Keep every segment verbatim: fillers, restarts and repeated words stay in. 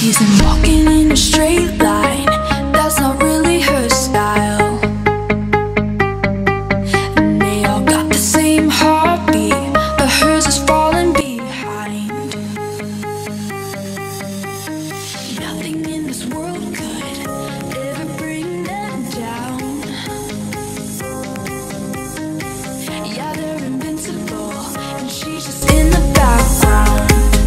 isn't walking in a straight line, that's not really her style. And they all got the same heartbeat, but hers is falling behind. Nothing in this world could ever bring them down. Yeah, they're invincible, and she's just in the background.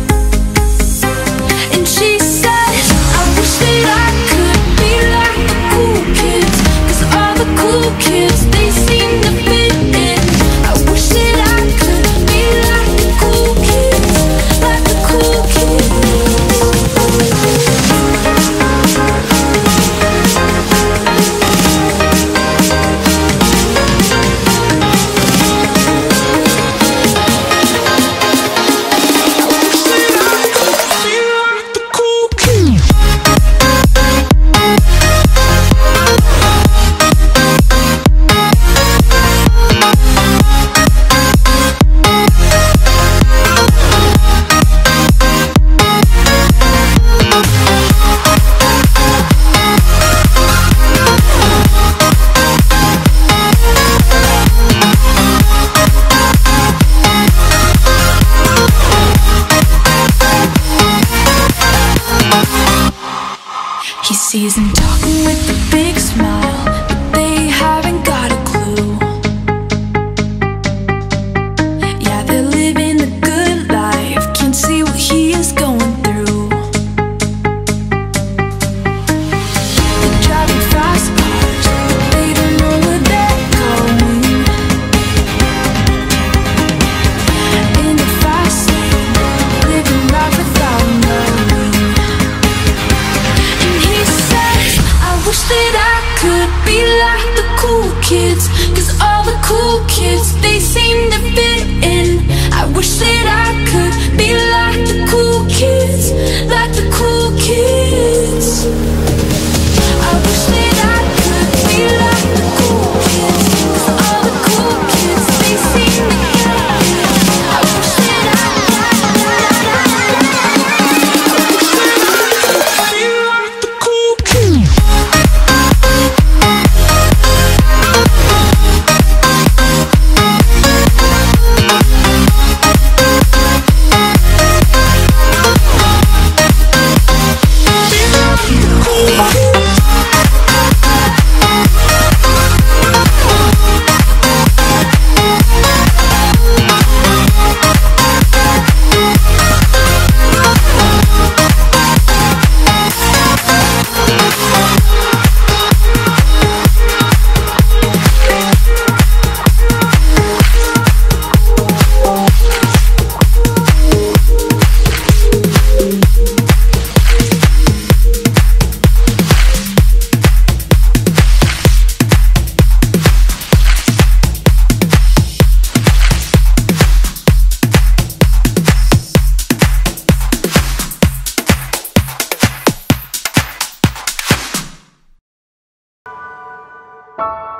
And she says, I wish that I could be like the cool kids, 'cause all the cool kids, they seem to fit in. I wish that I could be like the cool kids, like the cool kids. He sees them talking with a big smile, but they haven't got a clue. Yeah, they're living a good life, can't see what he is going through. They're driving fast cars, but they don't know where they're going. In the fast lane, living life without knowing. I wish that I could be like the cool kids, 'cause all the cool kids, they seem to fit in. I wish that I could be like the cool kids, like the cool kids. I wish that I could be like the cool kids, 'cause all the cool kids, they seem to fit in. I wish that I you.